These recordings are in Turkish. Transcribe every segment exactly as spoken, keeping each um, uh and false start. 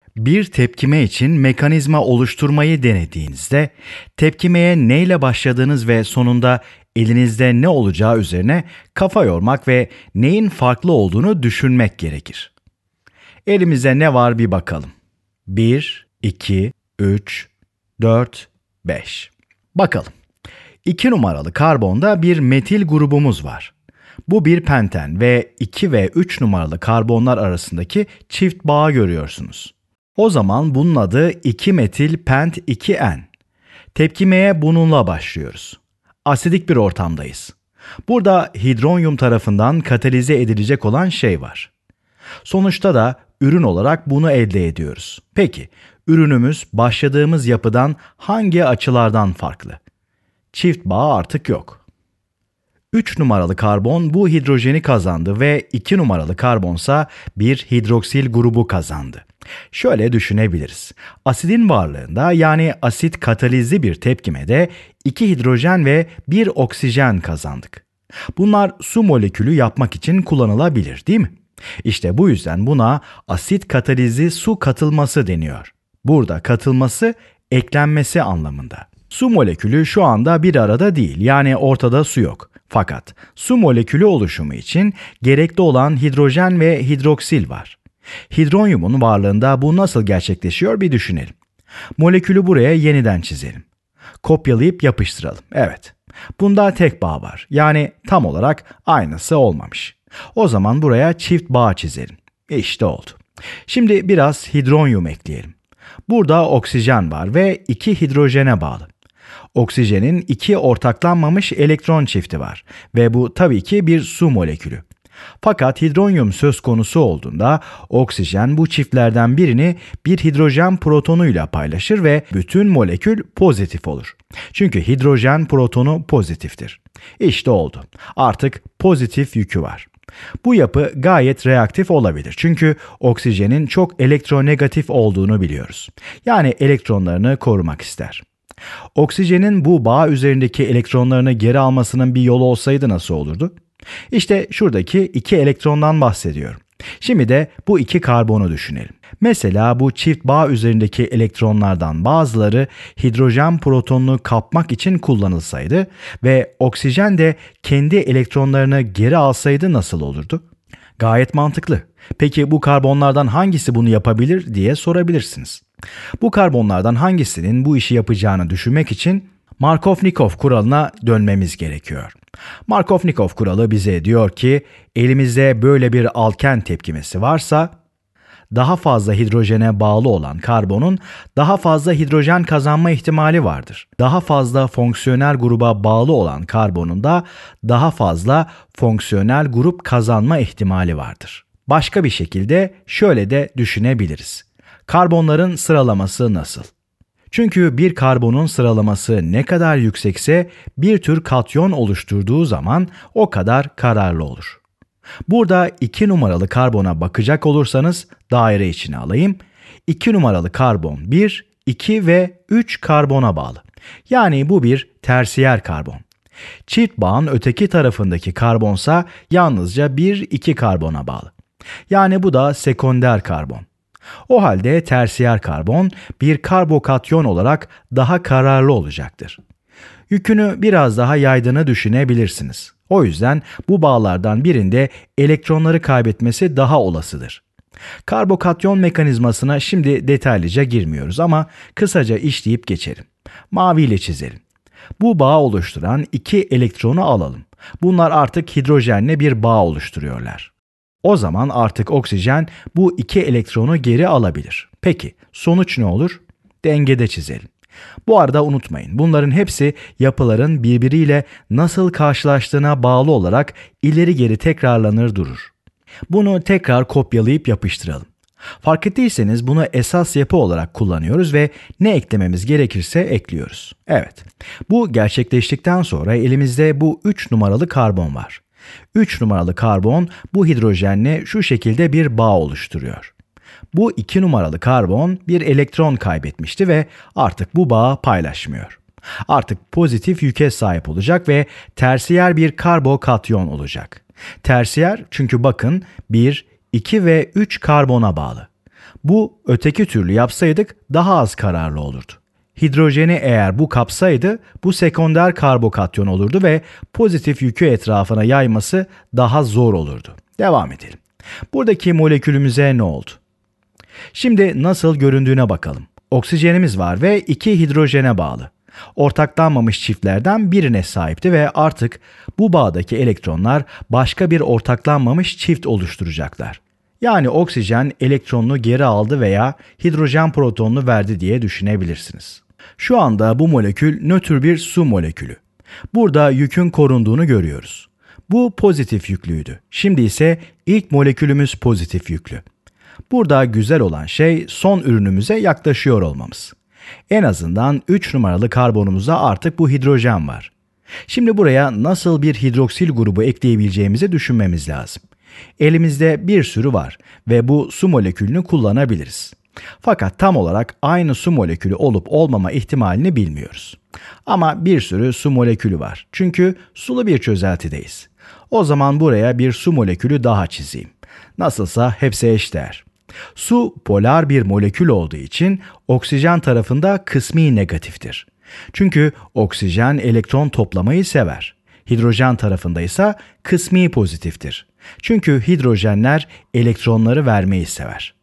Bir tepkime için mekanizma oluşturmayı denediğinizde, tepkimeye neyle başladığınız ve sonunda elinizde ne olacağı üzerine kafa yormak ve neyin farklı olduğunu düşünmek gerekir. Elimizde ne var bir bakalım. bir, iki, üç, dört, beş. Bakalım. iki numaralı karbonda bir metil grubumuz var. Bu bir penten ve iki ve üç numaralı karbonlar arasındaki çift bağı görüyorsunuz. O zaman bunun adı iki metil pent iki en. Tepkimeye bununla başlıyoruz. Asidik bir ortamdayız. Burada hidronyum tarafından katalize edilecek olan şey var. Sonuçta da ürün olarak bunu elde ediyoruz. Peki, ürünümüz başladığımız yapıdan hangi açılardan farklı? Çift bağ artık yok. üç numaralı karbon bu hidrojeni kazandı ve iki numaralı karbonsa bir hidroksil grubu kazandı. Şöyle düşünebiliriz. Asidin varlığında, yani asit katalizli bir tepkimede iki hidrojen ve bir oksijen kazandık. Bunlar su molekülü yapmak için kullanılabilir, değil mi? İşte bu yüzden buna asit katalizli su katılması deniyor. Burada katılması eklenmesi anlamında. Su molekülü şu anda bir arada değil, yani ortada su yok. Fakat su molekülü oluşumu için gerekli olan hidrojen ve hidroksil var. Hidronyumun varlığında bu nasıl gerçekleşiyor bir düşünelim. Molekülü buraya yeniden çizelim. Kopyalayıp yapıştıralım. Evet. Bunda tek bağ var. Yani tam olarak aynısı olmamış. O zaman buraya çift bağ çizelim. İşte oldu. Şimdi biraz hidronyum ekleyelim. Burada oksijen var ve iki hidrojene bağlı. Oksijenin iki ortaklanmamış elektron çifti var ve bu tabii ki bir su molekülü. Fakat hidronyum söz konusu olduğunda oksijen bu çiftlerden birini bir hidrojen protonuyla paylaşır ve bütün molekül pozitif olur. Çünkü hidrojen protonu pozitiftir. İşte oldu. Artık pozitif yükü var. Bu yapı gayet reaktif olabilir. Çünkü oksijenin çok elektronegatif olduğunu biliyoruz. Yani elektronlarını korumak ister. Oksijenin bu bağ üzerindeki elektronlarını geri almasının bir yolu olsaydı nasıl olurdu? İşte şuradaki iki elektrondan bahsediyorum. Şimdi de bu iki karbonu düşünelim. Mesela bu çift bağ üzerindeki elektronlardan bazıları hidrojen protonunu kapmak için kullanılsaydı ve oksijen de kendi elektronlarını geri alsaydı nasıl olurdu? Gayet mantıklı. Peki bu karbonlardan hangisi bunu yapabilir diye sorabilirsiniz. Bu karbonlardan hangisinin bu işi yapacağını düşünmek için Markov-Nikov kuralına dönmemiz gerekiyor. Markov-Nikov kuralı bize diyor ki, elimizde böyle bir alken tepkimesi varsa, daha fazla hidrojene bağlı olan karbonun daha fazla hidrojen kazanma ihtimali vardır. Daha fazla fonksiyonel gruba bağlı olan karbonun da daha fazla fonksiyonel grup kazanma ihtimali vardır. Başka bir şekilde şöyle de düşünebiliriz. Karbonların sıralaması nasıl? Çünkü bir karbonun sıralaması ne kadar yüksekse bir tür katyon oluşturduğu zaman o kadar kararlı olur. Burada iki numaralı karbona bakacak olursanız daire içine alayım. iki numaralı karbon bir, iki ve üç karbona bağlı. Yani bu bir tersiyer karbon. Çift bağın öteki tarafındaki karbonsa yalnızca bir, iki karbona bağlı. Yani bu da sekonder karbon. O halde tersiyer karbon bir karbokatyon olarak daha kararlı olacaktır. Yükünü biraz daha yaydığını düşünebilirsiniz. O yüzden bu bağlardan birinde elektronları kaybetmesi daha olasıdır. Karbokatyon mekanizmasına şimdi detaylıca girmiyoruz ama kısaca işleyip geçelim. Mavi ile çizelim. Bu bağı oluşturan iki elektronu alalım. Bunlar artık hidrojenle bir bağ oluşturuyorlar. O zaman artık oksijen bu iki elektronu geri alabilir. Peki sonuç ne olur? Dengede çizelim. Bu arada unutmayın, bunların hepsi yapıların birbiriyle nasıl karşılaştığına bağlı olarak ileri geri tekrarlanır durur. Bunu tekrar kopyalayıp yapıştıralım. Fark ettiyseniz bunu esas yapı olarak kullanıyoruz ve ne eklememiz gerekirse ekliyoruz. Evet, bu gerçekleştikten sonra elimizde bu üç numaralı karbon var. üç numaralı karbon bu hidrojenle şu şekilde bir bağ oluşturuyor. Bu iki numaralı karbon bir elektron kaybetmişti ve artık bu bağı paylaşmıyor. Artık pozitif yüke sahip olacak ve tersiyer bir karbokatyon olacak. Tersiyer çünkü bakın bir, iki ve üç karbona bağlı. Bu öteki türlü yapsaydık daha az kararlı olurdu. Hidrojeni eğer bu kapsaydı bu sekonder karbokatyon olurdu ve pozitif yükü etrafına yayması daha zor olurdu. Devam edelim. Buradaki molekülümüze ne oldu? Şimdi nasıl göründüğüne bakalım. Oksijenimiz var ve iki hidrojene bağlı. Ortaklanmamış çiftlerden birine sahipti ve artık bu bağdaki elektronlar başka bir ortaklanmamış çift oluşturacaklar. Yani oksijen elektronunu geri aldı veya hidrojen protonunu verdi diye düşünebilirsiniz. Şu anda bu molekül nötr bir su molekülü. Burada yükün korunduğunu görüyoruz. Bu pozitif yüklüydü. Şimdi ise ilk molekülümüz pozitif yüklü. Burada güzel olan şey son ürünümüze yaklaşıyor olmamız. En azından üç numaralı karbonumuzda artık bu hidrojen var. Şimdi buraya nasıl bir hidroksil grubu ekleyebileceğimizi düşünmemiz lazım. Elimizde bir sürü var ve bu su molekülünü kullanabiliriz. Fakat tam olarak aynı su molekülü olup olmama ihtimalini bilmiyoruz. Ama bir sürü su molekülü var. Çünkü sulu bir çözeltideyiz. O zaman buraya bir su molekülü daha çizeyim. Nasılsa hepsi eşdeğer. Su polar bir molekül olduğu için oksijen tarafında kısmi negatiftir. Çünkü oksijen elektron toplamayı sever. Hidrojen tarafında ise kısmi pozitiftir. Çünkü hidrojenler elektronları vermeyi sever.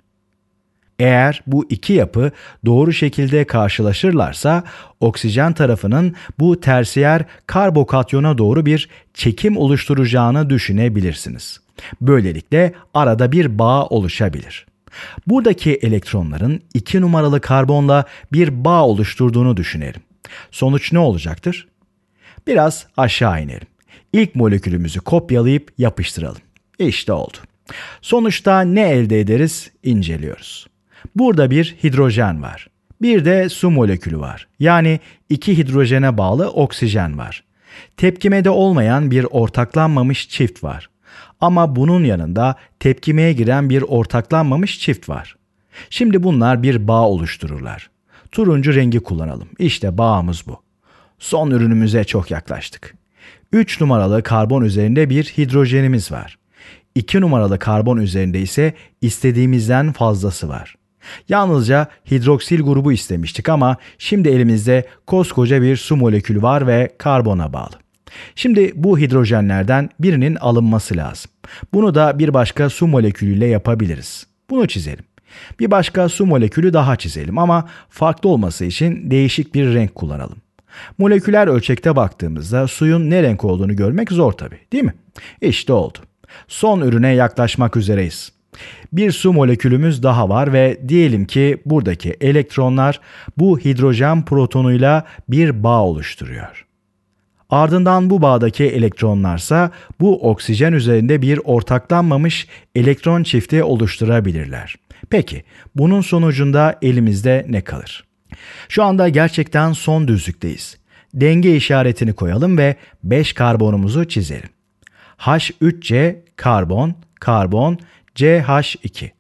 Eğer bu iki yapı doğru şekilde karşılaşırlarsa oksijen tarafının bu tersiyer karbokatyona doğru bir çekim oluşturacağını düşünebilirsiniz. Böylelikle arada bir bağ oluşabilir. Buradaki elektronların iki numaralı karbonla bir bağ oluşturduğunu düşünelim. Sonuç ne olacaktır? Biraz aşağı inelim. İlk molekülümüzü kopyalayıp yapıştıralım. İşte oldu. Sonuçta ne elde ederiz? İnceliyoruz. Burada bir hidrojen var. Bir de su molekülü var. Yani iki hidrojene bağlı oksijen var. Tepkimede olmayan bir ortaklanmamış çift var. Ama bunun yanında tepkimeye giren bir ortaklanmamış çift var. Şimdi bunlar bir bağ oluştururlar. Turuncu rengi kullanalım. İşte bağımız bu. Son ürünümüze çok yaklaştık. üç numaralı karbon üzerinde bir hidrojenimiz var. iki numaralı karbon üzerinde ise istediğimizden fazlası var. Yalnızca hidroksil grubu istemiştik ama şimdi elimizde koskoca bir su molekülü var ve karbona bağlı. Şimdi bu hidrojenlerden birinin alınması lazım. Bunu da bir başka su molekülüyle yapabiliriz. Bunu çizelim. Bir başka su molekülü daha çizelim ama farklı olması için değişik bir renk kullanalım. Moleküler ölçekte baktığımızda suyun ne renk olduğunu görmek zor tabii, değil mi? İşte oldu. Son ürüne yaklaşmak üzereyiz. Bir su molekülümüz daha var ve diyelim ki buradaki elektronlar bu hidrojen protonuyla bir bağ oluşturuyor. Ardından bu bağdaki elektronlarsa bu oksijen üzerinde bir ortaklanmamış elektron çifti oluşturabilirler. Peki bunun sonucunda elimizde ne kalır? Şu anda gerçekten son düzlükteyiz. Denge işaretini koyalım ve beş karbonumuzu çizelim. H üç C karbon, karbon, C H iki.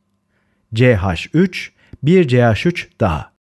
C H üç, bir C H üç daha.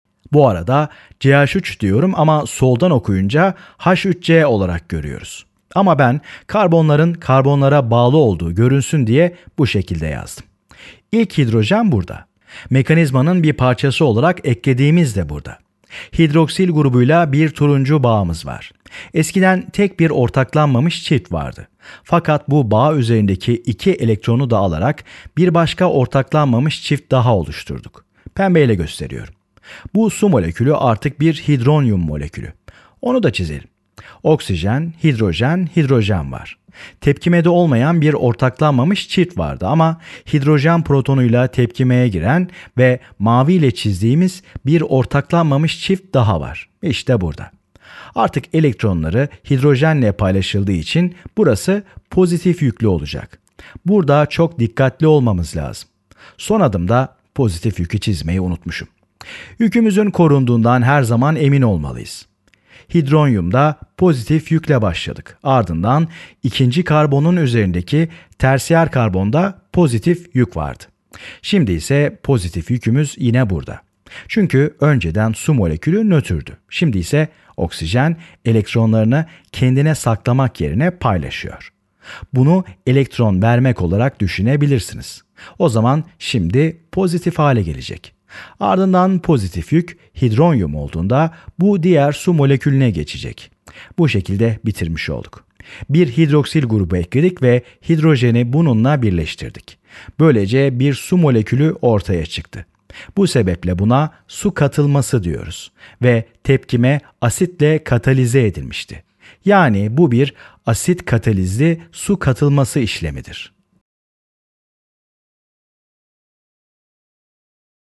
Bu arada C H üç diyorum ama soldan okuyunca H üç C olarak görüyoruz. Ama ben karbonların karbonlara bağlı olduğu görünsün diye bu şekilde yazdım. İlk hidrojen burada. Mekanizmanın bir parçası olarak eklediğimiz de burada. Hidroksil grubuyla bir turuncu bağımız var. Eskiden tek bir ortaklanmamış çift vardı. Fakat bu bağ üzerindeki iki elektronu da alarak bir başka ortaklanmamış çift daha oluşturduk. Pembeyle gösteriyorum. Bu su molekülü artık bir hidronyum molekülü. Onu da çizelim. Oksijen, hidrojen, hidrojen var. Tepkimede olmayan bir ortaklanmamış çift vardı ama hidrojen protonuyla tepkimeye giren ve maviyle çizdiğimiz bir ortaklanmamış çift daha var. İşte burada. Artık elektronları hidrojenle paylaşıldığı için burası pozitif yüklü olacak. Burada çok dikkatli olmamız lazım. Son adımda pozitif yükü çizmeyi unutmuşum. Yükümüzün korunduğundan her zaman emin olmalıyız. Hidronyumda pozitif yükle başladık. Ardından ikinci karbonun üzerindeki tersiyer karbonda pozitif yük vardı. Şimdi ise pozitif yükümüz yine burada. Çünkü önceden su molekülü nötrdü. Şimdi ise oksijen elektronlarını kendine saklamak yerine paylaşıyor. Bunu elektron vermek olarak düşünebilirsiniz. O zaman şimdi pozitif hale gelecek. Ardından pozitif yük hidronyum olduğunda bu diğer su molekülüne geçecek. Bu şekilde bitirmiş olduk. Bir hidroksil grubu ekledik ve hidrojeni bununla birleştirdik. Böylece bir su molekülü ortaya çıktı. Bu sebeple buna su katılması diyoruz ve tepkime asitle katalize edilmişti. Yani bu bir asit katalizli su katılması işlemidir.